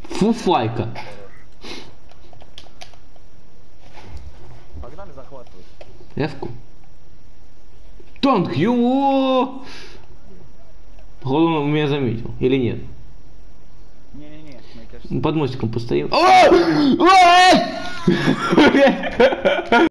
Фуфайка. Погнали захватывать. Эвку. Танк, его! Походу он меня заметил. Или нет? Не-не-не, мне кажется. Под мостиком постоим.